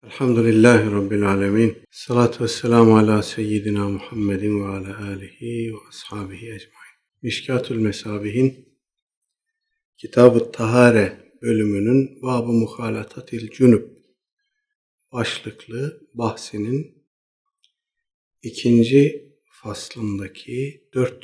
Elhamdülillahi Rabbil alemin. Salatu vesselamu ala seyyidina Muhammedin ve ala alihi ve ashabihi ecmain. Mişkatül Mesabih'in Kitab-ı Tahare bölümünün Bab-ı Muhalatatil Cünüp başlıklı bahsinin ikinci faslındaki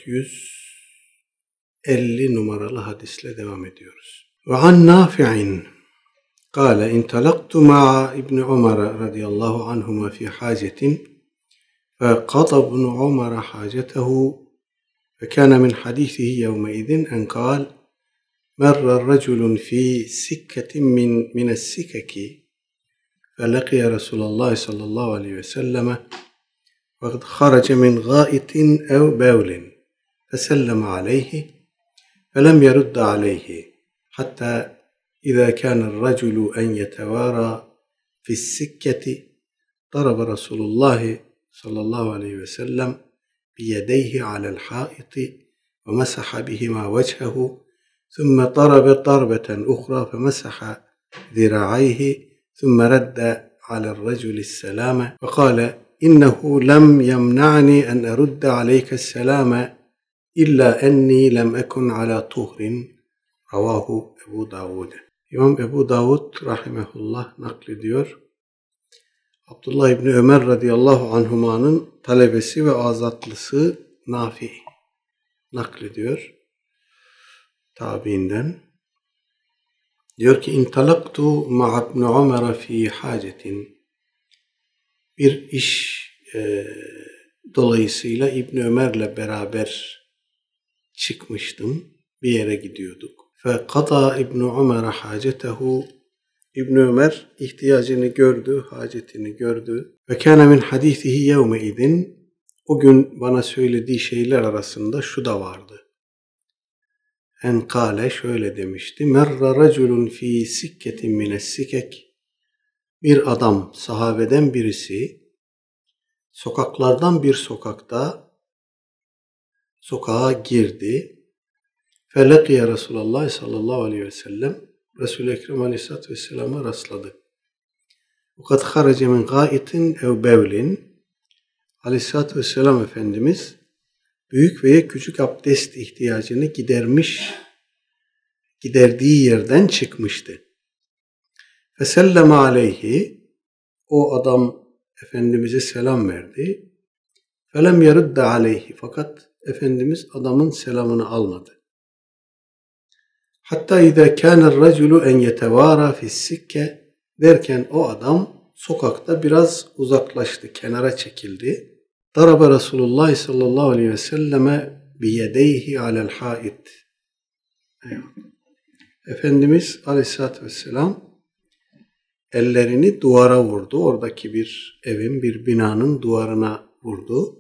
450 numaralı hadisle devam ediyoruz. Ve an Nafi'in قال انطلقت مع ابن عمر رضي الله عنهما في حاجة فقضى ابن عمر حاجته فكان من حديثه يومئذ أن قال مر رجل في سكة من السكك فلقي رسول الله صلى الله عليه وسلم وقد خرج من غائط أو بول فسلم عليه فلم يرد عليه حتى إذا كان الرجل أن يتوارى في السكة ضرب رسول الله صلى الله عليه وسلم بيديه على الحائط ومسح بهما وجهه ثم ضرب ضربة أخرى فمسح ذراعيه ثم رد على الرجل السلام وقال إنه لم يمنعني أن أرد عليك السلام إلا أني لم أكن على طهر رواه أبو داود. İmam Ebu Davud rahimehullah naklediyor. Abdullah İbni Ömer radıyallahu anhumanın talebesi ve azatlısı Nafi naklediyor. Tabiinden. Diyor ki intalaktu ma'a İbni Ömer fi hacetin. Bir iş dolayısıyla İbni Ömer'le beraber çıkmıştım. Bir yere gidiyorduk. فَقَضَى İbn Ömer حَاجَتَهُ İbn Ömer ihtiyacını gördü, hacetini gördü. وَكَانَ مِنْ حَدِيثِهِ يَوْمَئِذٍ O gün bana söylediği şeyler arasında şu da vardı. En kâle şöyle demişti. مَرَّ رَجُلٌ ف۪ي سِكَّةٍ مِنَ السِّكَكِ Bir adam, sahabeden birisi, sokaklardan bir sokağa girdi. Felekiye Resulullah sallallahu aleyhi ve sellem Resul-i Ekrem aleyhissalatü vesselam'a rastladı. Fakat harace min gaitin ev bevlin aleyhissalatü vesselam Efendimiz büyük veya küçük abdest ihtiyacını giderdiği yerden çıkmıştı. Feselleme aleyhi o adam Efendimiz'e selam verdi. Felem yerudde aleyhi fakat Efendimiz adamın selamını almadı. Hatta idâ kâner raculu en yetevârâ fissikke derken o adam sokakta biraz uzaklaştı, kenara çekildi. Daraba Resulullah sallallahu aleyhi ve selleme biyedeyhi alel hait. Efendimiz aleyhissalatü vesselam ellerini duvara vurdu. Oradaki bir evin, bir binanın duvarına vurdu.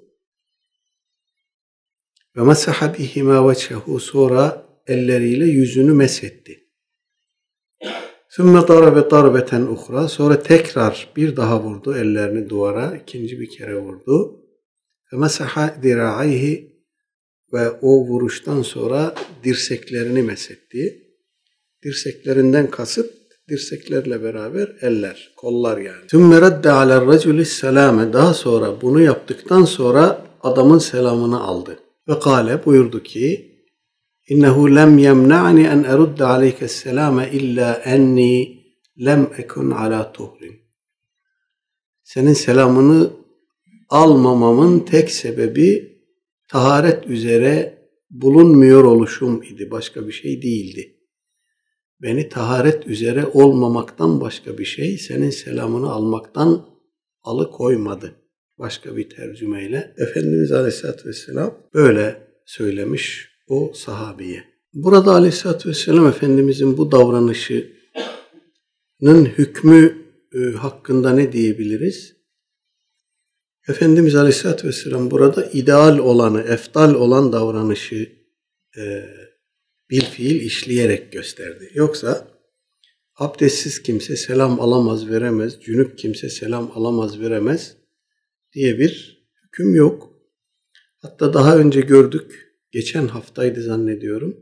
Ve mesaha bihima vechehu sonra elleriyle yüzünü mesetti. Sümme darabe darbeten uhra sonra tekrar bir daha vurdu ellerini duvara, ikinci bir kere vurdu. Ve mesaha dira'ayhi ve o vuruştan sonra dirseklerini mesetti. Dirseklerinden kasıt dirseklerle beraber eller, kollar yani. Sümme redde aler raculi selame daha sonra bunu yaptıktan sonra adamın selamını aldı. Ve kâle buyurdu ki İnnehu lem yemna'ni en erudde aleyke's selame illa enni lem ekun ala tuhrin. Senin selamını almamamın tek sebebi taharet üzere bulunmuyor oluşum idi. Başka bir şey değildi. Beni taharet üzere olmamaktan başka bir şey senin selamını almaktan alıkoymadı. Başka bir tercümeyle Efendimiz Aleyhisselatü Vesselam böyle söylemiş o sahabiye. Burada Aleyhisselatü Vesselam Efendimizin bu davranışının hükmü hakkında ne diyebiliriz? Efendimiz Aleyhisselatü Vesselam burada ideal olanı, eftal olan davranışı bilfiil işleyerek gösterdi. Yoksa abdestsiz kimse selam alamaz, veremez, cünüp kimse selam alamaz, veremez diye bir hüküm yok. Hatta daha önce gördük. Geçen haftaydı zannediyorum.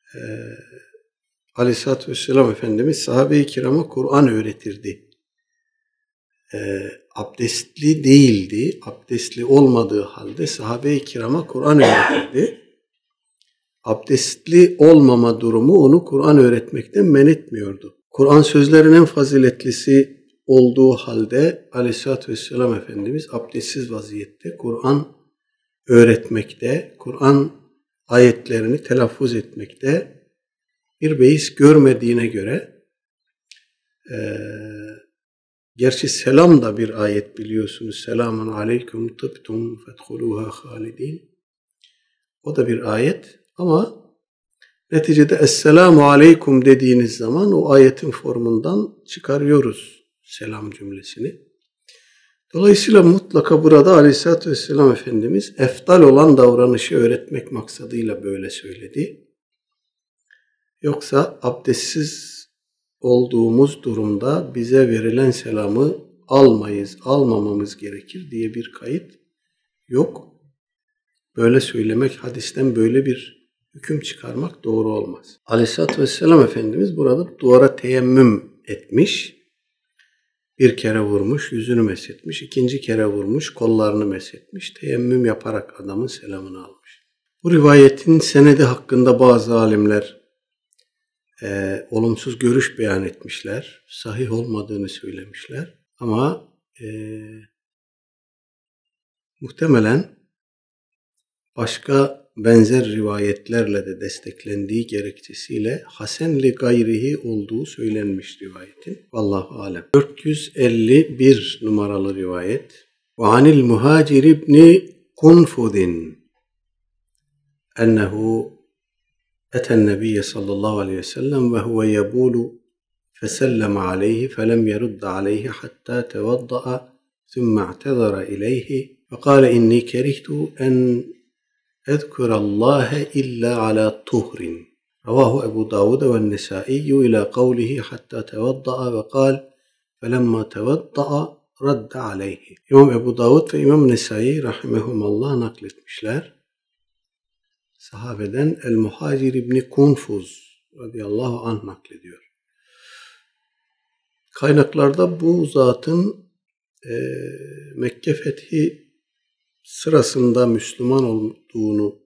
Aleyhisselatü Vesselam Efendimiz sahabe-i kirama Kur'an öğretirdi. abdestli değildi. Abdestli olmadığı halde sahabe-i kirama Kur'an öğretirdi. Abdestli olmama durumu onu Kur'an öğretmekten men etmiyordu. Kur'an sözlerinin en faziletlisi olduğu halde Aleyhisselatü Vesselam Efendimiz abdestsiz vaziyette Kur'an öğretmekte, Kur'an ayetlerini telaffuz etmekte bir beis görmediğine göre gerçi selam da bir ayet biliyorsunuz. Selamun aleyküm tıbtum fedhuluha halidin. O da bir ayet ama neticede Esselamu aleyküm dediğiniz zaman o ayetin formundan çıkarıyoruz selam cümlesini. Dolayısıyla mutlaka burada Aleyhisselatü Vesselam Efendimiz efdal olan davranışı öğretmek maksadıyla böyle söyledi. Yoksa abdestsiz olduğumuz durumda bize verilen selamı almamamız gerekir diye bir kayıt yok. Böyle söylemek, hadisten böyle bir hüküm çıkarmak doğru olmaz. Aleyhisselatü Vesselam Efendimiz burada duvara teyemmüm etmiş. Bir kere vurmuş, yüzünü meshetmiş. İkinci kere vurmuş, kollarını meshetmiş. Teyemmüm yaparak adamın selamını almış. Bu rivayetin senedi hakkında bazı alimler olumsuz görüş beyan etmişler. Sahih olmadığını söylemişler. Ama muhtemelen başka benzer rivayetlerle de desteklendiği gerekçesiyle Hasen li gayrihi olduğu söylenmiş rivayetin. Vallahu alem. 451 numaralı rivayet. Ve anil Muhacir ibni Kunfudin ennehu eten nebiyye sallallahu aleyhi ve sellem ve huve yebulu fesellem aleyhi felem yerudda aleyhi hatta tevadda'a ثم اعتذر إليه فقال إني كرهت أن أذكر الله إلا على طهر رواه أبو داود والنسائي إلى قوله حتى توضأ وقال فلما توضأ رد عليه. İmam Ebu Davud ve İmam Nesai rahimehumallah nakletmişler. Sahabeden El-Muhacir İbni Kunfuz radıyallahu anh naklediyor. Kaynaklarda bu zatın Mekke fethi sırasında Müslüman olduğunu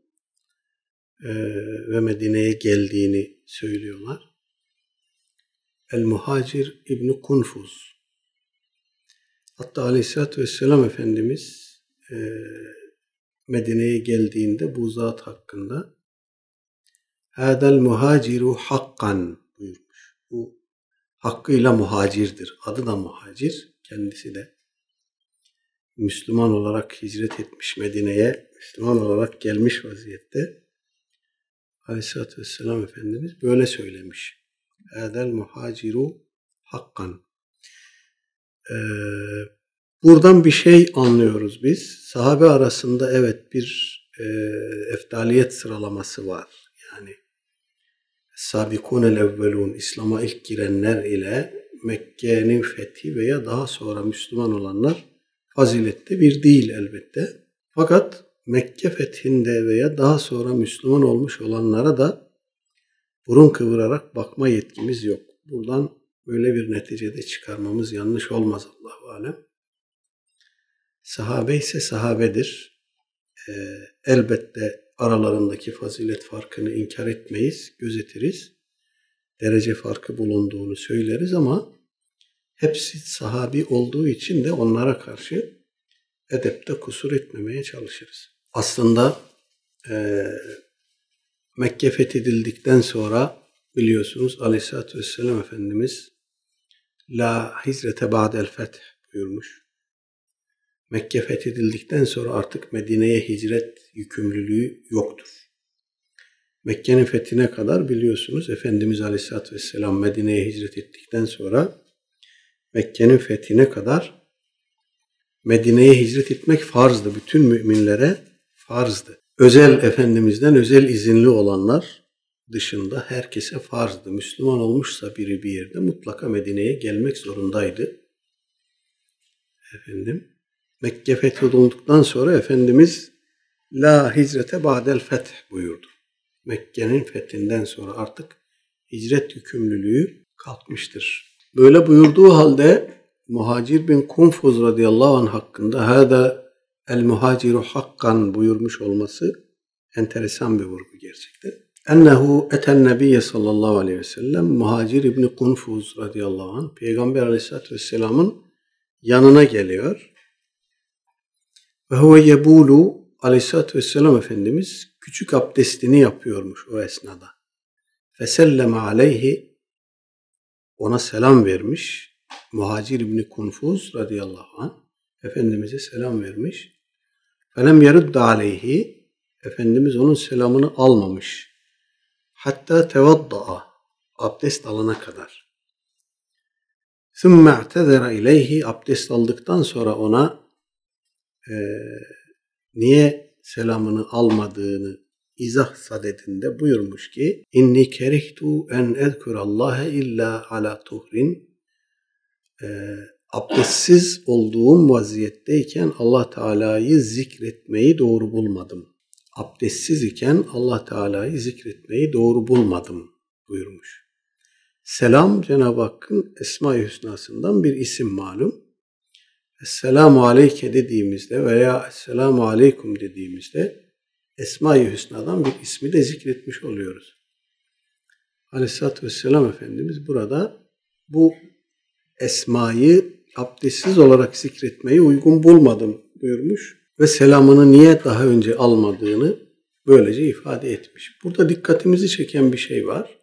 ve Medine'ye geldiğini söylüyorlar. El-Muhacir İbni Kunfuz. Hatta Aleyhisselatü Vesselam Efendimiz Medine'ye geldiğinde bu zat hakkında Hâdel muhaciru hakkan buyurmuş. Bu hakkıyla muhacirdir. Adı da muhacir. Kendisi de Müslüman olarak hicret etmiş Medine'ye, Müslüman olarak gelmiş vaziyette. Aleyhisselatü Vesselam Efendimiz böyle söylemiş. Hâdel muhaciru hakkan. Buradan bir şey anlıyoruz biz. Sahabe arasında evet bir efdaliyet sıralaması var. Yani Sabikûnel evvelûn, İslam'a ilk girenler ile Mekke'nin fethi veya daha sonra Müslüman olanlar fazilette bir değil elbette. Fakat Mekke fethinde veya daha sonra Müslüman olmuş olanlara da burun kıvırarak bakma yetkimiz yok. Buradan böyle bir neticede çıkarmamız yanlış olmaz Allahu alem. Sahabe ise sahabedir. Elbette aralarındaki fazilet farkını inkar etmeyiz, gözetiriz. Derece farkı bulunduğunu söyleriz ama hepsi sahabi olduğu için de onlara karşı edepte kusur etmemeye çalışırız. Aslında Mekke fethedildikten sonra biliyorsunuz Aleyhisselatü Vesselam Efendimiz La hicrete ba'del feth buyurmuş. Mekke fethedildikten sonra artık Medine'ye hicret yükümlülüğü yoktur. Mekke'nin fethine kadar biliyorsunuz Efendimiz Aleyhisselatü Vesselam Medine'ye hicret ettikten sonra Mekke'nin fethine kadar Medine'ye hicret etmek farzdı. Bütün müminlere farzdı. Efendimiz'den özel izinli olanlar dışında herkese farzdı. Müslüman olmuşsa biri bir yerde mutlaka Medine'ye gelmek zorundaydı. Mekke fethedildikten sonra Efendimiz La hicrete ba'del feth buyurdu. Mekke'nin fethinden sonra artık hicret yükümlülüğü kalkmıştır. Böyle buyurduğu halde Muhacir bin Kunfuz radıyallahu anh hakkında hâdâ el muhaciru hakkan buyurmuş olması enteresan bir vurgu gerçekten. Ennehu eten nebiyye sallallahu aleyhi ve sellem Muhacir İbni Kunfuz radıyallahu anh Peygamber aleyhissalatü vesselamın yanına geliyor. Ve huve yebulu aleyhissalatü vesselam Efendimiz küçük abdestini yapıyormuş o esnada. Feselleme aleyhi ona selam vermiş. Muhacir İbni Kunfuz radıyallahu anh Efendimiz'e selam vermiş. Felem yerudda aleyhi Efendimiz onun selamını almamış. Hatta tevadda'a abdest alana kadar. Sümme i'tezera ileyhi abdest aldıktan sonra ona niye selamını almadığını izah sadedinde buyurmuş ki inni kerihtu en ezkurallaha illa ala tuhrin abdestsiz olduğum vaziyetteyken Allah Teala'yı zikretmeyi doğru bulmadım. Abdestsiz iken Allah Teala'yı zikretmeyi doğru bulmadım buyurmuş. Selam Cenab-ı Hakk'ın Esma-i Hüsna'sından bir isim malum. Esselamu aleyke dediğimizde veya Esselamu aleykum dediğimizde Esma-i Hüsna'dan bir ismi de zikretmiş oluyoruz. Aleyhisselatü Vesselam Efendimiz burada bu esmayı abdestsiz olarak zikretmeyi uygun bulmadım buyurmuş ve selamını niye daha önce almadığını böylece ifade etmiş. Burada dikkatimizi çeken bir şey var.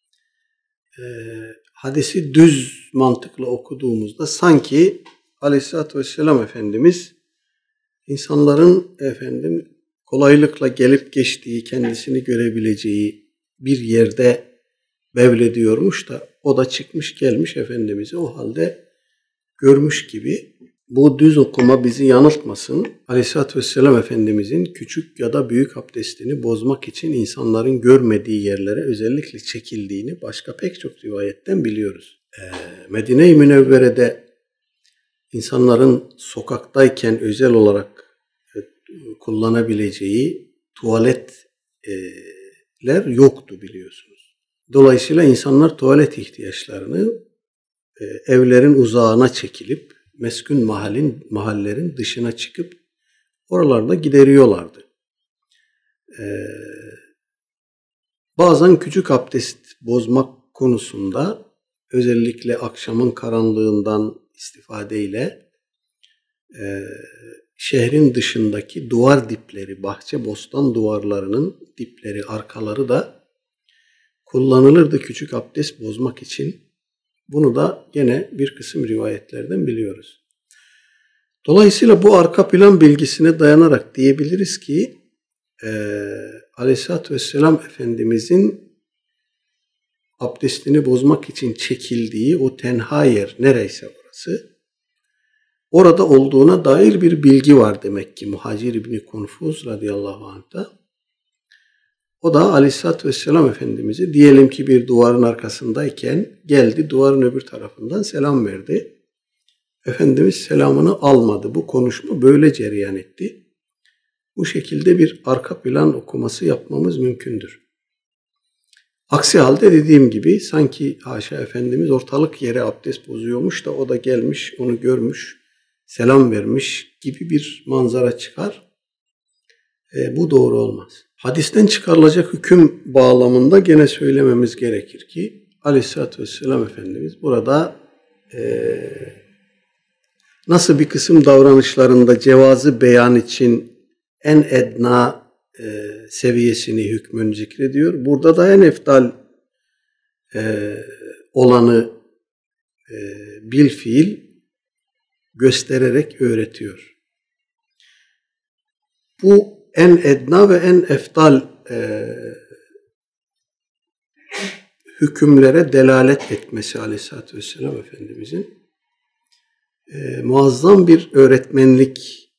Hadisi düz mantıkla okuduğumuzda sanki Aleyhisselatü Vesselam Efendimiz insanların kolaylıkla gelip geçtiği, kendisini görebileceği bir yerde bevlediyormuş da o da çıkmış gelmiş Efendimiz'i o halde görmüş gibi. Bu düz okuma bizi yanıltmasın. Aleyhisselatü Vesselam Efendimiz'in küçük ya da büyük abdestini bozmak için insanların görmediği yerlere özellikle çekildiğini başka pek çok rivayetten biliyoruz. Medine-i Münevvere'de insanların sokaktayken özel olarak kullanabileceği tuvaletler yoktu biliyorsunuz. Dolayısıyla insanlar tuvalet ihtiyaçlarını evlerin uzağına çekilip meskun mahallerin dışına çıkıp oralarda gideriyorlardı. Bazen küçük abdest bozmak konusunda özellikle akşamın karanlığından istifadeyle şehrin dışındaki duvar dipleri, bahçe bostan duvarlarının dipleri, arkaları da kullanılırdı küçük abdest bozmak için. Bunu da gene bir kısım rivayetlerden biliyoruz. Dolayısıyla bu arka plan bilgisine dayanarak diyebiliriz ki Aleyhisselatü Vesselam Efendimizin abdestini bozmak için çekildiği o tenha yer nereyse orası, orada olduğuna dair bir bilgi var demek ki Muhacir İbni Kunfuz radıyallahu anh'ta. O da Aleyhisselatü Vesselam Efendimiz'i diyelim ki bir duvarın arkasındayken geldi duvarın öbür tarafından selam verdi. Efendimiz selamını almadı. Bu konuşma böyle cereyan etti. Bu şekilde bir arka plan okuması yapmamız mümkündür. Aksi halde dediğim gibi sanki haşa Efendimiz ortalık yere abdest bozuyormuş da o da gelmiş onu görmüş, selam vermiş gibi bir manzara çıkar. Bu doğru olmaz. Hadisten çıkarılacak hüküm bağlamında gene söylememiz gerekir ki Aleyhisselatü Vesselam Efendimiz burada nasıl bir kısım davranışlarında cevazı beyan için en edna seviyesini hükmünü zikrediyor. Burada da en eftal olanı bil fiil göstererek öğretiyor. Bu en edna ve en eftal hükümlere delalet etmesi Aleyhisselatü Vesselam Efendimizin muazzam bir öğretmenlik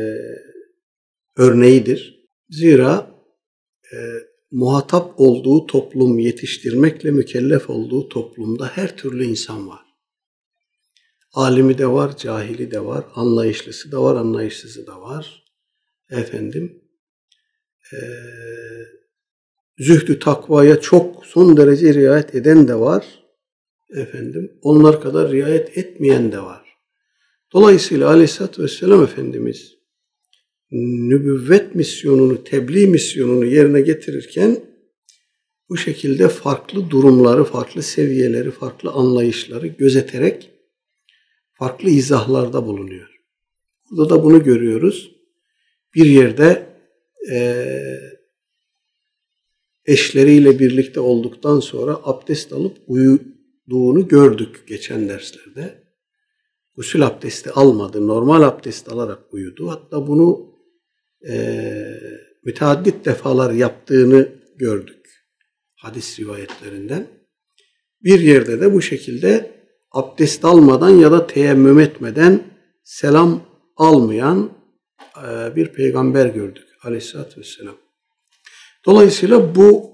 örneğidir. Zira muhatap olduğu toplum, yetiştirmekle mükellef olduğu toplumda her türlü insan var. Alimi de var, cahili de var, anlayışlısı da var, anlayışsızı da var. Zühdü takvaya çok son derece riayet eden de var. Onlar kadar riayet etmeyen de var. Dolayısıyla Aleyhisselatü Vesselam Efendimiz nübüvvet misyonunu, tebliğ misyonunu yerine getirirken bu şekilde farklı durumları, farklı seviyeleri, farklı anlayışları gözeterek farklı izahlarda bulunuyor. Burada da bunu görüyoruz. Bir yerde eşleriyle birlikte olduktan sonra abdest alıp uyuduğunu gördük geçen derslerde. Gusül abdesti almadı, normal abdest alarak uyudu. Hatta bunu müteaddit defalar yaptığını gördük hadis rivayetlerinden. Bir yerde de bu şekilde abdest almadan ya da teyemmüm etmeden selam almayan bir peygamber gördük Aleyhisselatü Vesselam. Dolayısıyla bu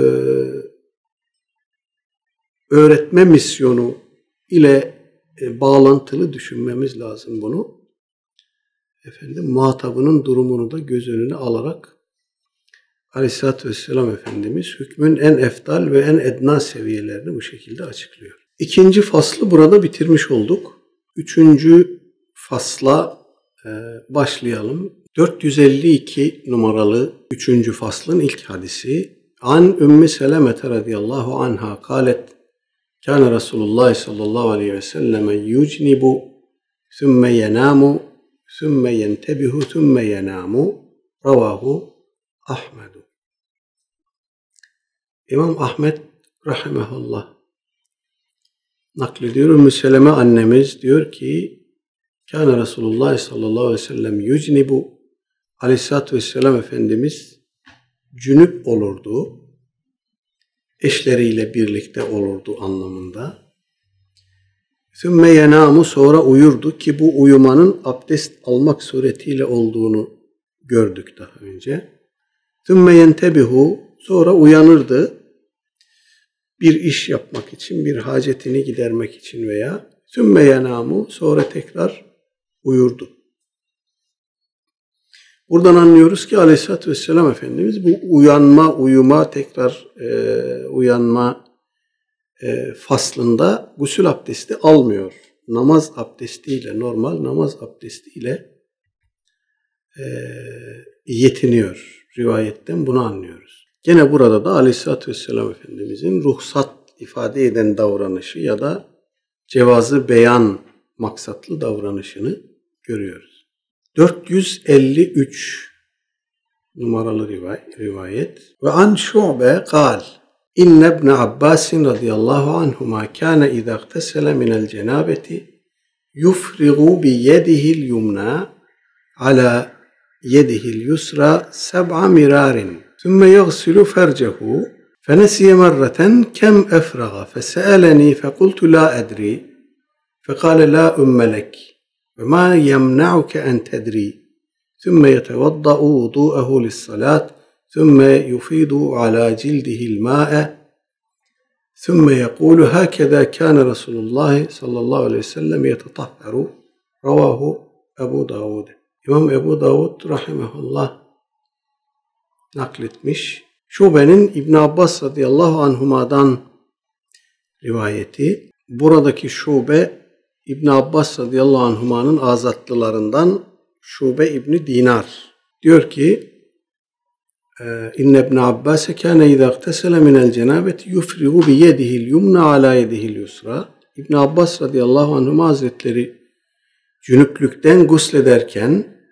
öğretme misyonu ile bağlantılı düşünmemiz lazım bunu. Muhatabının durumunu da göz önüne alarak Aleyhisselatü Vesselam Efendimiz hükmün en eftal ve en edna seviyelerini bu şekilde açıklıyor. İkinci faslı burada bitirmiş olduk. Üçüncü fasla başlayalım. 452 numaralı 3. faslın ilk hadisi. An Ümmü Seleme radıyallahu anha kâlet kâne Resulullah sallallahu aleyhi ve selleme yucnibu thumme yenamu thumme yentebihu thumme yenamu ravahu Ahmedu. İmam Ahmed rahimehullah naklediyor. Ümmü Seleme annemiz diyor ki kâne Resulullah sallallahu aleyhi ve sellem yucnibu, Aleyhisselatü Vesselam Efendimiz cünüp olurdu. Eşleriyle birlikte olurdu anlamında. Sümme yenamu, sonra uyurdu ki bu uyumanın abdest almak suretiyle olduğunu gördük daha önce. Sümme yentebihu, sonra uyanırdı. Bir iş yapmak için, bir hacetini gidermek için veya sümme yenamu, sonra tekrar uyurdu. Buradan anlıyoruz ki Aleyhisselatü Vesselam Efendimiz bu uyuma, tekrar uyanma faslında gusül abdesti almıyor. Namaz abdestiyle, normal namaz abdestiyle yetiniyor. Rivayetten bunu anlıyoruz. Gene burada da Aleyhisselatü Vesselam Efendimizin ruhsat ifade eden davranışı ya da cevazı beyan maksatlı davranışını görüyoruz. 453 numaralı rivayet. Ve an Şu'be kal İnne ibn Abbas radıyallahu anhuma kâne izâ iğtesele minel cenâbeti yufrigu bi yedihil yumna ala yedihil yusra 7 mirarin thumme yaghsilu fercehu فنسي مرة كم أفرغ فسألني فقلت لا أدري فقال لا أم لك وما يمنعك أن تدري ثم يتوضأ وضوءه للصلاة ثم يفيض على جلده الماء ثم يقول هكذا كان رسول الله صلى الله عليه وسلم يتطهر رواه أبو داود. İmam Ebu Davud rahimehullah nakletmiş. Şube'nin İbn Abbas radıyallahu anhuma'dan rivayeti. Buradaki Şube İbn Abbas radıyallahu anhuma'nın azatlılarından Şube İbni Dinar. Diyor ki İnne ibn Abbas kâne izâ iğtesele minel cenâbeti yufrigu bi yedihil yumna ala yedihil yusra. İbn Abbas radıyallahu anhuma hazretleri cünüplükten guslederken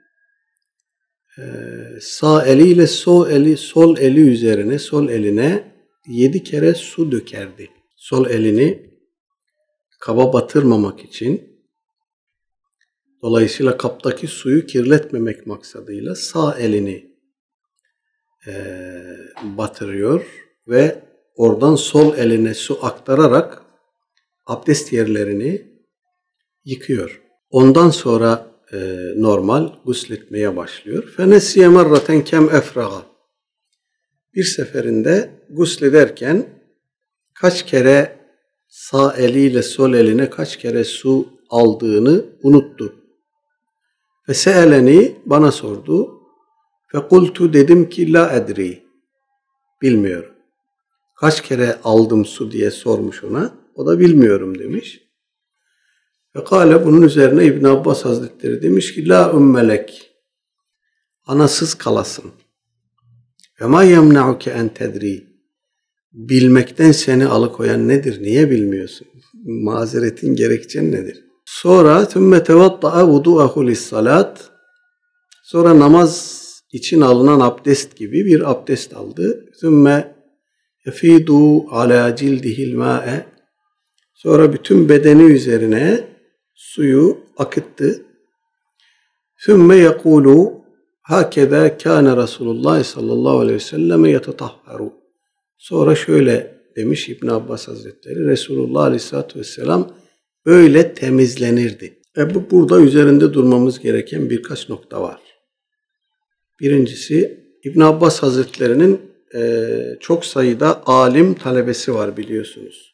sağ eliyle sol eli üzerine, sol eline 7 kere su dökerdi. Sol elini kaba batırmamak için, dolayısıyla kaptaki suyu kirletmemek maksadıyla sağ elini batırıyor ve oradan sol eline su aktararak abdest yerlerini yıkıyor. Ondan sonra normal gusletmeye başlıyor. فَنَسِيَ مَرَّةً كَمْ اَفْرَغَ. Bir seferinde guslederken kaç kere sağ eliyle sol eline kaç kere su aldığını unuttu. فَسَأَلَنِي, bana sordu. فَقُلْتُ, dedim ki la edri, bilmiyorum. Kaç kere aldım su diye sormuş ona. O da bilmiyorum demiş. Fekale, bunun üzerine İbn Abbas Hazretleri demiş ki la ummelek, anasız kalasın. Ve ma yemna'uke en tedri, bilmekten seni alıkoyan nedir? Niye bilmiyorsun? Mazeretin, gerekçen nedir? Sonra thümme tevatta'a vudu'ahu lissalat, sonra namaz için alınan abdest gibi bir abdest aldı. Thümme yefidu ala cildihil ma'e, sonra bütün bedeni üzerine suyu akıttı. Thümme yekulu hakeza kâne Resulullah sallallahu aleyhi ve selleme yetetahharu. Sonra şöyle demiş İbn Abbas Hazretleri, Resulullah aleyhissalatü vesselam böyle temizlenirdi. Burada üzerinde durmamız gereken birkaç nokta var. Birincisi, İbn Abbas Hazretleri'nin çok sayıda alim talebesi var biliyorsunuz.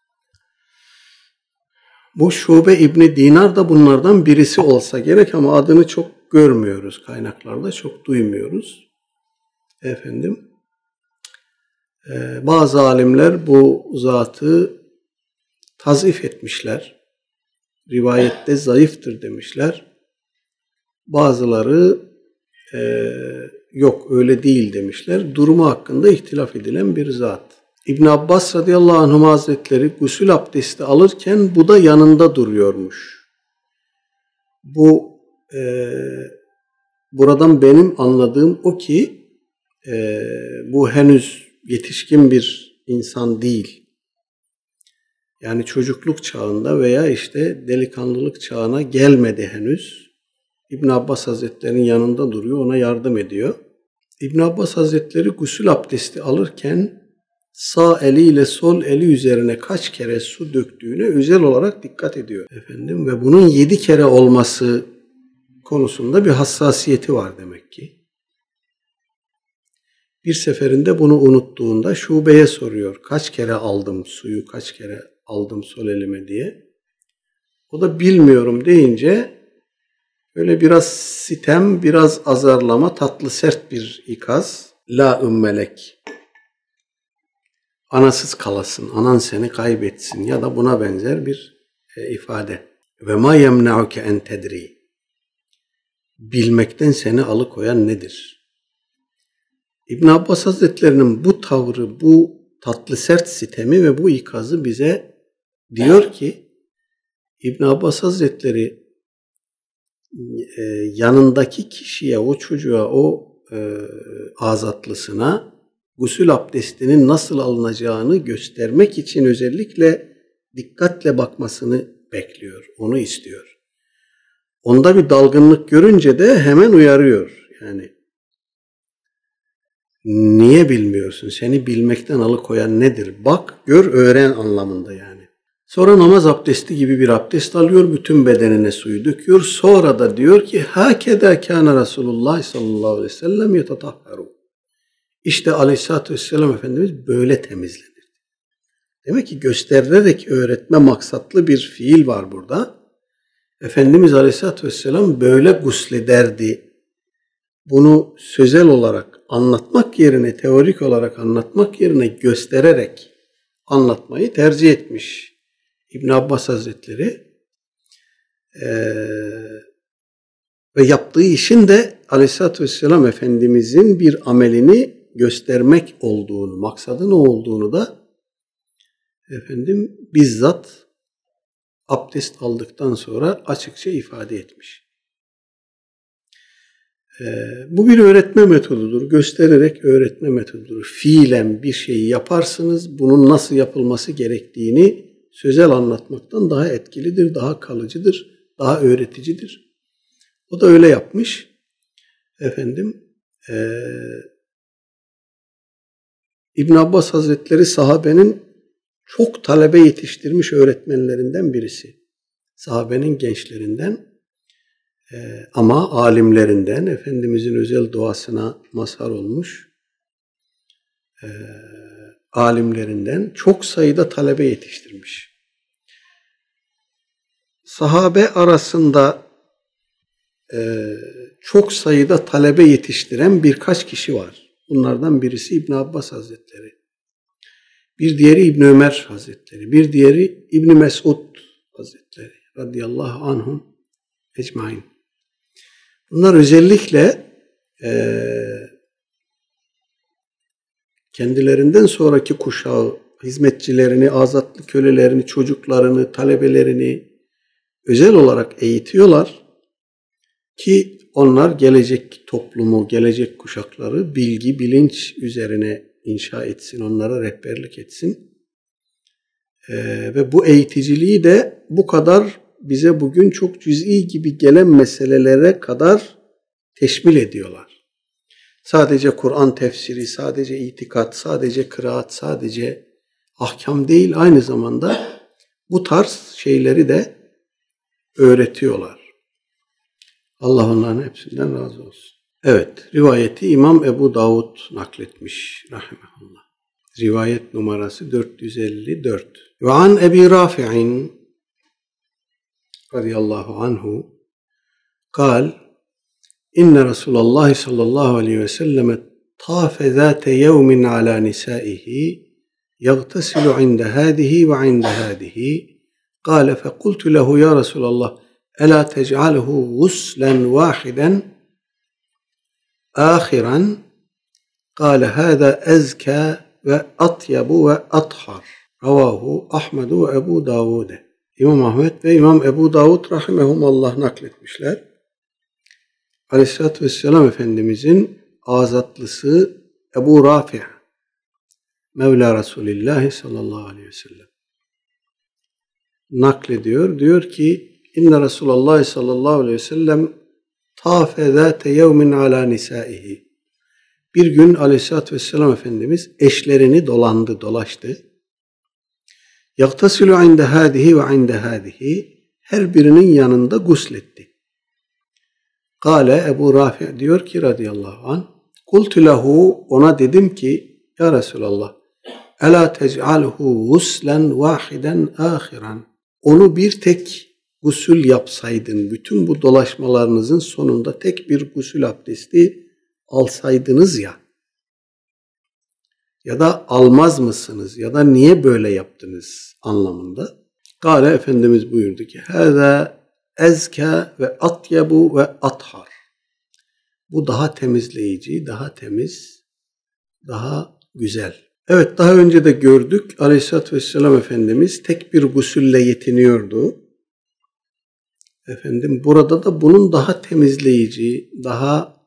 Bu Şube İbni Dinar da bunlardan birisi olsa gerek ama adını çok görmüyoruz kaynaklarda, çok duymuyoruz. Bazı alimler bu zatı tazif etmişler. Rivayette zayıftır demişler. Bazıları yok öyle değil demişler. Durumu hakkında ihtilaf edilen bir zat. İbn Abbas radıyallahu anh hazretleri gusül abdesti alırken bu da yanında duruyormuş. Buradan benim anladığım o ki bu henüz yetişkin bir insan değil. Yani çocukluk çağında veya işte delikanlılık çağına gelmedi henüz. İbn Abbas Hazretleri'nin yanında duruyor, ona yardım ediyor. İbn Abbas Hazretleri gusül abdesti alırken sağ eliyle sol eli üzerine kaç kere su döktüğüne özel olarak dikkat ediyor. Ve bunun 7 kere olması konusunda bir hassasiyeti var demek ki. Bir seferinde bunu unuttuğunda Şube'ye soruyor. Kaç kere aldım suyu, kaç kere aldım sol elime diye. O da bilmiyorum deyince öyle biraz sitem, biraz azarlama, tatlı sert bir ikaz. La ümmelek. Anasız kalasın, anan seni kaybetsin ya da buna benzer bir ifade. Ve ma yemna'uke en tedri. Bilmekten seni alıkoyan nedir? İbn Abbas Hazretlerinin bu tavrı, bu tatlı sert sitemi ve bu ikazı bize diyor ki İbn Abbas Hazretleri yanındaki kişiye, o çocuğa, o azatlısına gusül abdestinin nasıl alınacağını göstermek için özellikle dikkatle bakmasını bekliyor, onu istiyor. Onda bir dalgınlık görünce de hemen uyarıyor. Yani niye bilmiyorsun? Seni bilmekten alıkoyan nedir? Bak, gör, öğren anlamında yani. Sonra namaz abdesti gibi bir abdest alıyor, bütün bedenine suyu döküyor. Sonra da diyor ki hakeza kâne Resulullah sallallahu aleyhi ve sellem yetetahharu. İşte aleyhissalatü vesselam Efendimiz böyle temizlenir. Demek ki göstererek öğretme maksatlı bir fiil var burada. Efendimiz aleyhissalatü vesselam böyle guslederdi. Bunu sözel olarak anlatmak yerine, teorik olarak anlatmak yerine göstererek anlatmayı tercih etmiş İbn Abbas Hazretleri. Ve yaptığı işin de aleyhissalatü vesselam Efendimizin bir amelini göstermek olduğunu, maksadı ne olduğunu da bizzat abdest aldıktan sonra açıkça ifade etmiş. Bu bir öğretme metodudur. Göstererek öğretme metodudur. Fiilen bir şeyi yaparsınız, bunun nasıl yapılması gerektiğini sözel anlatmaktan daha etkilidir, daha kalıcıdır, daha öğreticidir. O da öyle yapmış. İbn Abbas Hazretleri sahabenin çok talebe yetiştirmiş öğretmenlerinden birisi. Sahabenin gençlerinden ama alimlerinden, Efendimizin özel duasına mazhar olmuş alimlerinden çok sayıda talebe yetiştirmiş. Sahabe arasında çok sayıda talebe yetiştiren birkaç kişi var. Bunlardan birisi İbn Abbas Hazretleri. Bir diğeri İbn Ömer Hazretleri. Bir diğeri İbn Mesud Hazretleri radıyallahu anhum ecmaîn. Bunlar özellikle kendilerinden sonraki kuşağı, hizmetçilerini, azatlı kölelerini, çocuklarını, talebelerini özel olarak eğitiyorlar ki onlar gelecek toplumu, gelecek kuşakları bilgi, bilinç üzerine inşa etsin, onlara rehberlik etsin. Ve bu eğiticiliği de bu kadar bize bugün çok cüz'i gibi gelen meselelere kadar teşmil ediyorlar. Sadece Kur'an tefsiri, sadece itikat, sadece kıraat, sadece ahkam değil, aynı zamanda bu tarz şeyleri de öğretiyorlar. Allah onların hepsinden razı olsun. Evet, rivayeti İmam Ebu Davud nakletmiş rahimehullah. Rivayet numarası 454. Ve an Ebi Rafi'in radıyallahu anhu kal İnne Resulallah sallallahu aleyhi ve sellem tafe zâte yevmin ala nisaihi yagtasilu inde hâdihi ve inde hâdihi kâle fekultu lehu ya Resulallah elâ tec'alehu guslen vâhiden âhiran kâle hâzâ ezkâ ve atyabu ve athar. Ravahu Ahmedu ve Ebu Davud'e. İmam Ahmed ve İmam Ebu Davud rahimehumallah nakletmişler. Aleyhisselatü Vesselam Efendimizin azatlısı Ebu Rafi' Mevla Resulullah sallallahu aleyhi ve sellem naklediyor. Diyor ki İnne Resulullah sallallahu aleyhi ve sellem tafe zâte yevmin ala nisaihi. Bir gün Aleyhisselatü Vesselam Efendimiz eşlerini dolaştı. Yaktasilu inde hâdihi ve inde hâdihi. Her birinin yanında gusletti. Kale Ebu Rafi diyor ki radıyallahu anh kultu lehu ona dedim ki ya Resulallah elâ tec'alhu guslen vâhiden âhiran. Onu bir tek gusül yapsaydın, bütün bu dolaşmalarınızın sonunda tek bir gusül abdesti alsaydınız ya da almaz mısınız ya da niye böyle yaptınız anlamında. Kale Efendimiz buyurdu ki hâzâ ezke ve atyabu ve athar. Bu daha temizleyici, daha temiz, daha güzel. Evet, daha önce de gördük. Aleyhisselatü Vesselam Efendimiz tek bir gusülle yetiniyordu. Efendim burada da bunun daha temizleyici, daha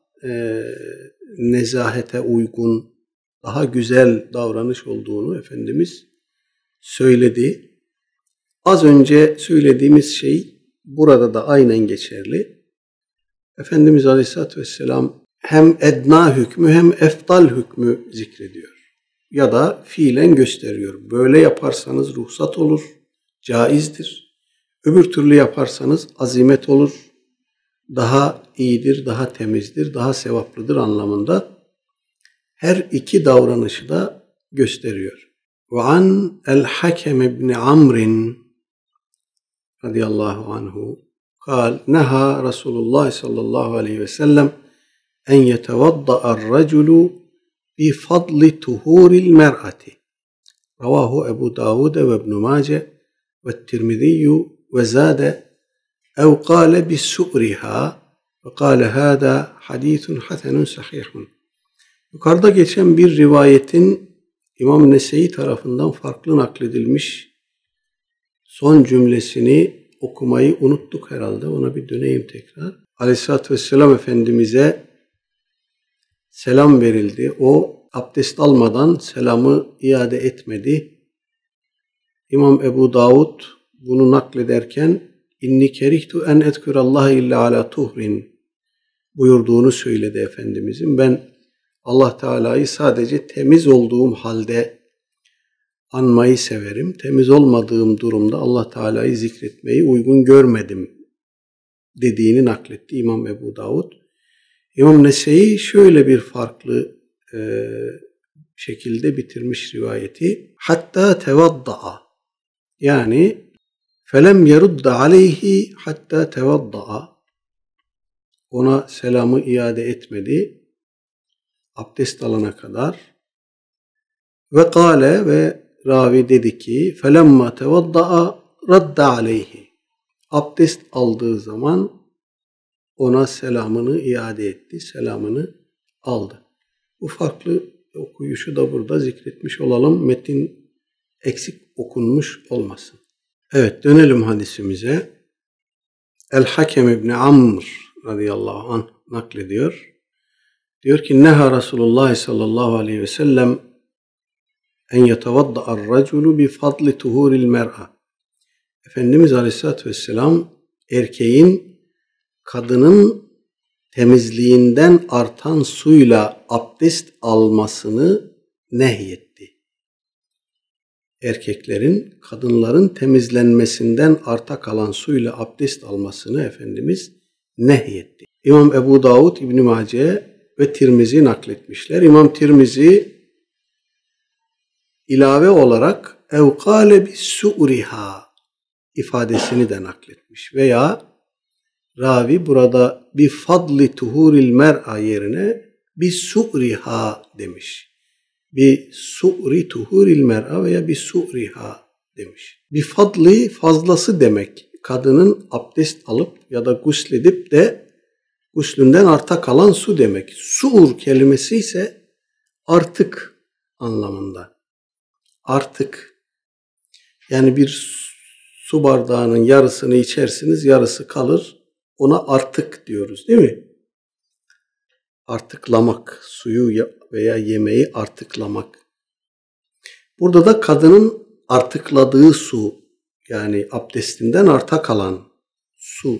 nezahete uygun, daha güzel davranış olduğunu Efendimiz söyledi. Az önce söylediğimiz şey burada da aynen geçerli. Efendimiz Aleyhisselatü Vesselam hem edna hükmü hem eftal hükmü zikrediyor. Ya da fiilen gösteriyor. Böyle yaparsanız ruhsat olur, caizdir. Öbür türlü yaparsanız azimet olur, daha iyidir, daha temizdir, daha sevaplıdır anlamında her iki davranışı da gösteriyor. Ve an el-Hakem ibn Amr'in radıyallahu anhu kal neha Resulullah sallallahu aleyhi ve sellem en yetevadda'ar raculu bi fadli tuhuril mer'ati. Ravahu Ebu Davud ve İbn Mace ve Tirmizi ve zade ev kâle bi su'riha ve kâle hâdâ hadîthun hasenun sahihun. Yukarıda geçen bir rivayetin İmam Nese'i tarafından farklı nakledilmiş son cümlesini okumayı unuttuk herhalde. Ona bir döneyim tekrar. Aleyhisselatü Vesselam Efendimiz'e selam verildi. O abdest almadan selamı iade etmedi. İmam Ebu Davud bunu naklederken inni kerihtu en ezkurallaha illa ala tuhrin buyurduğunu söyledi Efendimizin. Ben Allah Teala'yı sadece temiz olduğum halde anmayı severim. Temiz olmadığım durumda Allah Teala'yı zikretmeyi uygun görmedim dediğini nakletti İmam Ebu Davud. İmam Nese'i şöyle bir farklı şekilde bitirmiş rivayeti. Hatta tevadda'a yani felem yerudda aleyhi hatta tevadda'a ona selamı iade etmedi abdest alana kadar. Ve kâle ve ravi dedi ki felemma tevadda'a radda aleyhi abdest aldığı zaman ona selamını iade etti, selamını aldı. Bu farklı okuyuşu da burada zikretmiş olalım. Metin eksik okunmuş olmasın. Evet, dönelim hadisimize. El-Hakem İbni Amr radıyallahu anh naklediyor. Diyor ki Neha Resulullah sallallahu aleyhi ve sellem en yetevadda'r raculu bi fadli tuhuril mer'a. Efendimiz aleyhissalatü vesselam erkeğin kadının temizliğinden artan suyla abdest almasını nehyetti. Erkeklerin kadınların temizlenmesinden arta kalan suyla abdest almasını Efendimiz nehyetti. İmam Ebu Davud, İbn-i Mace ve Tirmizi nakletmişler. İmam Tirmizi ilave olarak evkâle bis-su'riha ifadesini de nakletmiş. Veya ravi burada bi fadli tuhuril mer'a yerine bi su'riha demiş. Bi su'ri tuhuril mer'a veya bi su'riha demiş. Bi fadli fazlası demek. Kadının abdest alıp ya da gusledip de guslünden arta kalan su demek. Su'ur kelimesi ise artık anlamında. Artık. Yani bir su bardağının yarısını içersiniz, yarısı kalır. Ona artık diyoruz, değil mi? Artıklamak, suyu veya yemeği artıklamak. Burada da kadının artıkladığı su, yani abdestinden arta kalan su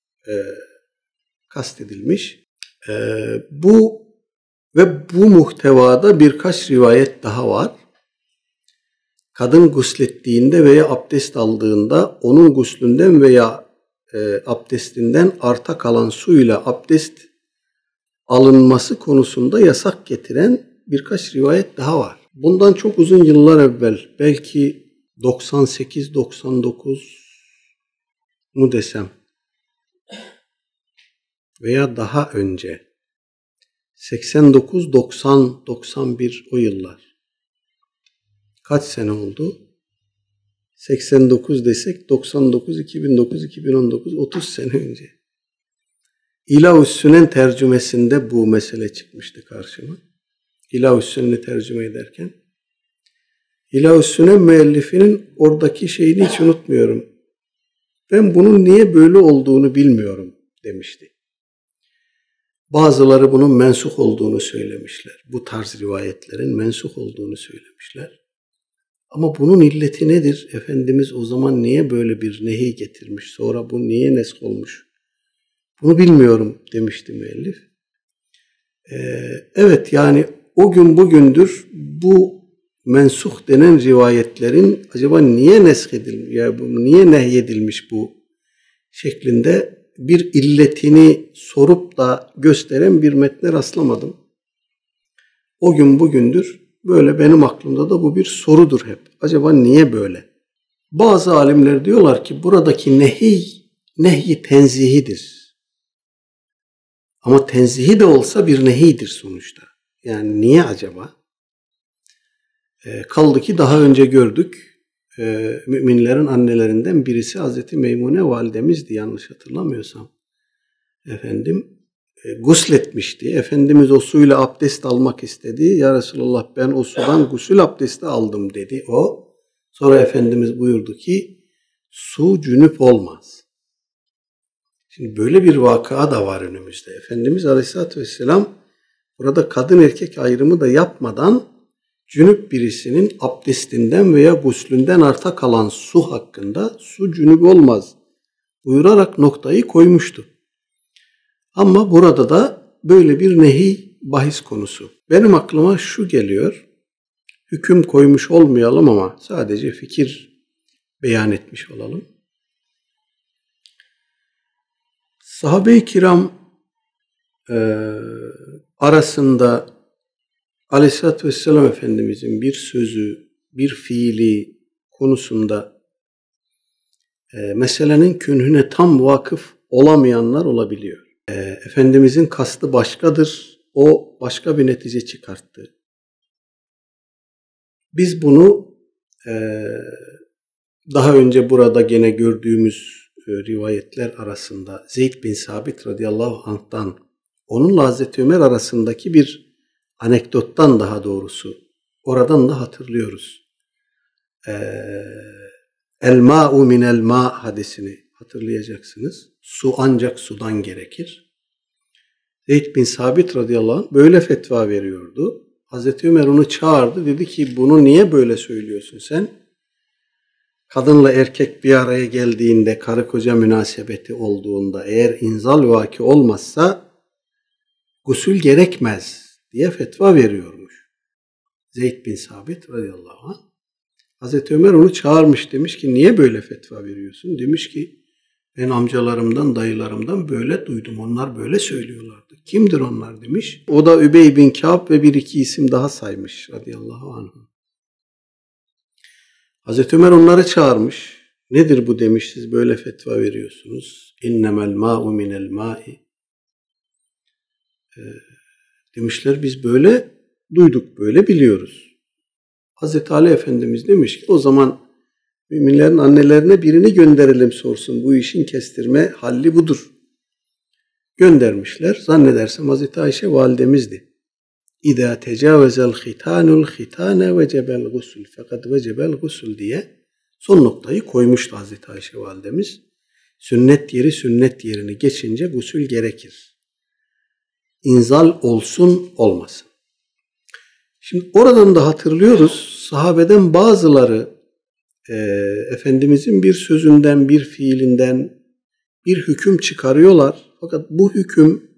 kastedilmiş. Bu muhtevada birkaç rivayet daha var. Kadın guslettiğinde veya abdest aldığında onun guslünden veya abdestinden arta kalan suyla abdest alınması konusunda yasak getiren birkaç rivayet daha var. Bundan çok uzun yıllar evvel, belki 98-99 mu desem veya daha önce 89-90-91 o yıllar. Kaç sene oldu? 89 desek 99, 2009, 2019, 30 sene önce. İlah-ı Sünen tercümesinde bu mesele çıkmıştı karşıma. İlah-ı Sünen'i tercüme ederken. İlah-ı Sünen müellifinin oradaki şeyini hiç unutmuyorum. Ben bunun niye böyle olduğunu bilmiyorum demişti. Bazıları bunun mensuh olduğunu söylemişler. Bu tarz rivayetlerin mensuh olduğunu söylemişler. Ama bunun illeti nedir? Efendimiz o zaman niye böyle bir nehi getirmiş? Sonra bu niye nesk olmuş? Bunu bilmiyorum demişti müellif. Evet, yani o gün bugündür bu mensuh denen rivayetlerin acaba niye nesk edilmiş, ya niye nehyedilmiş bu şeklinde bir illetini sorup da gösteren bir metne rastlamadım. O gün bugündür böyle benim aklımda da bu bir sorudur hep. Acaba niye böyle? Bazı alimler diyorlar ki buradaki nehi tenzihidir. Ama tenzihi de olsa bir nehidir sonuçta. Yani niye acaba? Kaldı ki daha önce gördük. Müminlerin annelerinden birisi Hazreti Meymune validemizdi yanlış hatırlamıyorsam. Gusletmişti. Efendimiz o suyla abdest almak istedi. Ya Resulallah ben o sudan gusül abdesti aldım dedi o. Sonra Efendimiz buyurdu ki su cünüp olmaz. Şimdi böyle bir vaka da var önümüzde. Efendimiz Aleyhisselatü Vesselam burada kadın erkek ayrımı da yapmadan cünüp birisinin abdestinden veya guslünden arta kalan su hakkında su cünüp olmaz buyurarak noktayı koymuştu. Ama burada da böyle bir nehi bahis konusu. Benim aklıma şu geliyor. Hüküm koymuş olmayalım ama sadece fikir beyan etmiş olalım. Sahabe-i kiram arasında Aleyhisselatü Vesselam Efendimizin bir sözü, bir fiili konusunda meselenin künhüne tam vakıf olamayanlar olabiliyor. Efendimizin kastı başkadır, o başka bir netice çıkarttı. Biz bunu daha önce burada gene gördüğümüz rivayetler arasında Zeyd bin Sabit radıyallahu anh'tan onunla Hazreti Ömer arasındaki bir anekdottan, daha doğrusu oradan da hatırlıyoruz. El ma'u minel ma hadisini hatırlayacaksınız. Su ancak sudan gerekir. Zeyd bin Sabit radıyallahu anh böyle fetva veriyordu. Hazreti Ömer onu çağırdı. Dedi ki bunu niye böyle söylüyorsun sen? Kadınla erkek bir araya geldiğinde, karı koca münasebeti olduğunda eğer inzal vaki olmazsa gusül gerekmez diye fetva veriyormuş Zeyd bin Sabit radıyallahu anh. Hazreti Ömer onu çağırmış, demiş ki niye böyle fetva veriyorsun? Demiş ki ben amcalarımdan, dayılarımdan böyle duydum. Onlar böyle söylüyorlardı. Kimdir onlar demiş. O da Übey bin Kâb ve bir iki isim daha saymış radıyallahu anh. Hazreti Ömer onları çağırmış. Nedir bu demiş, siz böyle fetva veriyorsunuz. İnnemel mâ'u minel mâ'i. Demişler biz böyle duyduk, böyle biliyoruz. Hazreti Ali Efendimiz demiş ki o zaman müminlerin annelerine birini gönderelim sorsun. Bu işin kestirme halli budur. Göndermişler. Zannedersem Hazreti Ayşe validemizdi. İzâ tecâvezel hitanul hitâne vecebel gusül fakat vecebel gusül diye son noktayı koymuştu Hazreti Ayşe validemiz. Sünnet yeri sünnet yerini geçince gusül gerekir. İnzal olsun olmasın. Şimdi oradan da hatırlıyoruz, sahabeden bazıları Efendimizin bir sözünden, bir fiilinden bir hüküm çıkarıyorlar. Fakat bu hüküm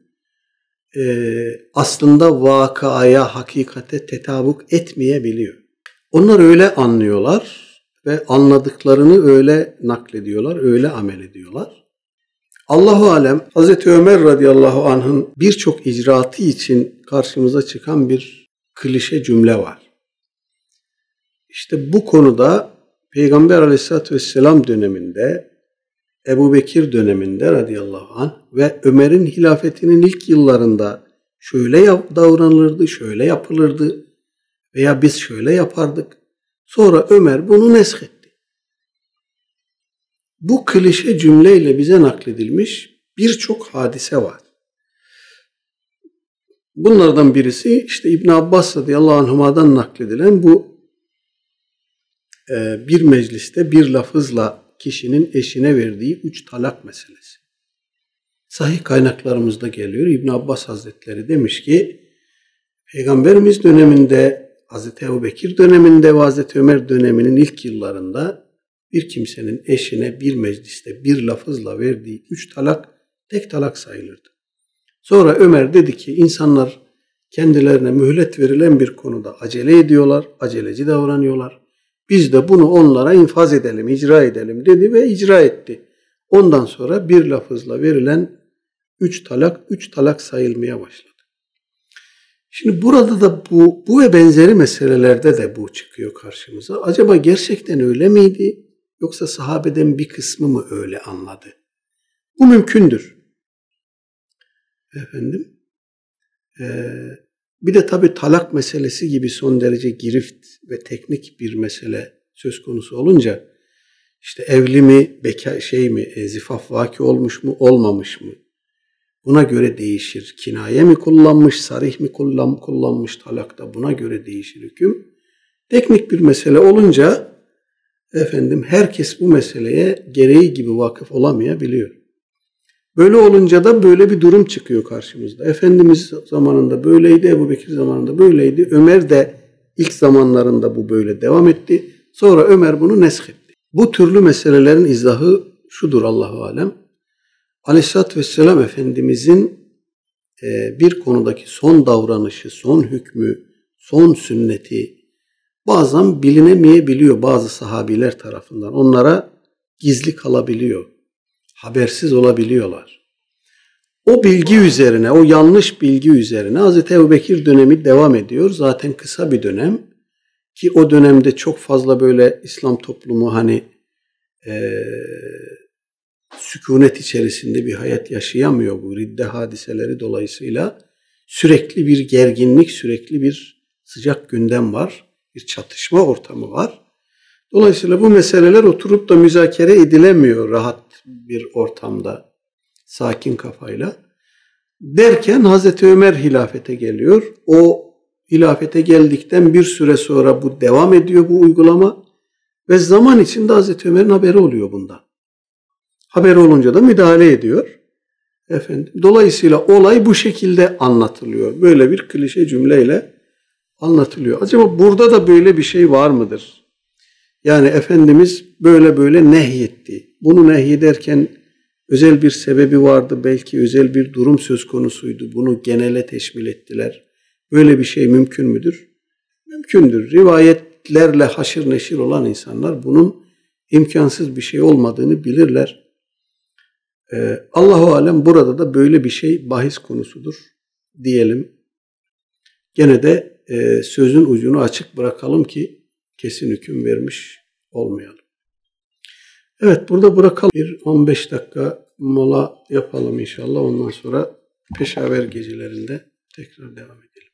aslında vakaya, hakikate tetabuk etmeyebiliyor. Onlar öyle anlıyorlar ve anladıklarını öyle naklediyorlar, öyle amel ediyorlar. Allahu alem, Hazreti Ömer radıyallahu anh'ın birçok icraatı için karşımıza çıkan bir klişe cümle var. İşte bu konuda Peygamber aleyhissalatü vesselam döneminde, Ebu Bekir döneminde radıyallahu anh ve Ömer'in hilafetinin ilk yıllarında şöyle davranılırdı, şöyle yapılırdı veya biz şöyle yapardık. Sonra Ömer bunu neshetti. Bu klişe cümleyle bize nakledilmiş birçok hadise var. Bunlardan birisi işte İbn Abbas radıyallahu anhuma'dan nakledilen bu bir mecliste bir lafızla kişinin eşine verdiği 3 talak meselesi. Sahih kaynaklarımızda geliyor. İbn Abbas Hazretleri demiş ki Peygamberimiz döneminde, Hazreti Ebu Bekir döneminde ve Hazreti Ömer döneminin ilk yıllarında bir kimsenin eşine bir mecliste bir lafızla verdiği 3 talak tek talak sayılırdı. Sonra Ömer dedi ki insanlar kendilerine mühlet verilen bir konuda acele ediyorlar, aceleci davranıyorlar. Biz de bunu onlara infaz edelim, icra edelim dedi ve icra etti. Ondan sonra bir lafızla verilen 3 talak sayılmaya başladı. Şimdi burada da bu ve benzeri meselelerde de bu çıkıyor karşımıza. Acaba gerçekten öyle miydi? Yoksa sahabeden bir kısmı mı öyle anladı? Bu mümkündür. Efendim? Bir de tabii talak meselesi gibi son derece girift ve teknik bir mesele söz konusu olunca işte evli mi, zifaf vaki olmuş mu, olmamış mı? Buna göre değişir. Kinaye mi kullanmış, sarih mi kullanmış talakta buna göre değişir hüküm. Teknik bir mesele olunca herkes bu meseleye gereği gibi vakıf olamayabiliyor. Böyle olunca da böyle bir durum çıkıyor karşımızda. Efendimiz zamanında böyleydi, Ebu Bekir zamanında böyleydi. Ömer de ilk zamanlarında bu böyle devam etti. Sonra Ömer bunu neshetti. Bu türlü meselelerin izahı şudur Allahu alem. Aleyhisselatü Vesselam Efendimizin bir konudaki son davranışı, son hükmü, son sünneti bazen bilinemeyebiliyor bazı sahabiler tarafından. Onlara gizli kalabiliyor. Habersiz olabiliyorlar. O bilgi üzerine, o yanlış bilgi üzerine Hazreti Ebubekir dönemi devam ediyor. Zaten kısa bir dönem ki o dönemde çok fazla böyle İslam toplumu sükunet içerisinde bir hayat yaşayamıyor bu ridde hadiseleri dolayısıyla. Sürekli bir gerginlik, sürekli bir sıcak gündem var. Bir çatışma ortamı var. Dolayısıyla bu meseleler oturup da müzakere edilemiyor rahat bir ortamda, sakin kafayla. Derken Hazreti Ömer hilafete geliyor. O hilafete geldikten bir süre sonra bu devam ediyor, bu uygulama. Ve zaman içinde Hazreti Ömer'in haberi oluyor bunda. Haberi olunca da müdahale ediyor. Dolayısıyla olay bu şekilde anlatılıyor. Böyle bir klişe cümleyle anlatılıyor. Acaba burada da böyle bir şey var mıdır? Yani Efendimiz böyle nehyetti. Bunu nehyederken özel bir sebebi vardı. Belki özel bir durum söz konusuydu. Bunu genele teşmil ettiler. Böyle bir şey mümkün müdür? Mümkündür. Rivayetlerle haşır neşir olan insanlar bunun imkansız bir şey olmadığını bilirler. Allahu alem burada da böyle bir şey bahis konusudur diyelim. Gene de sözün ucunu açık bırakalım ki kesin hüküm vermiş olmayalım. Evet, burada bırakalım. Bir 15 dakika mola yapalım inşallah. Ondan sonra Peşaver gecelerinde tekrar devam edelim.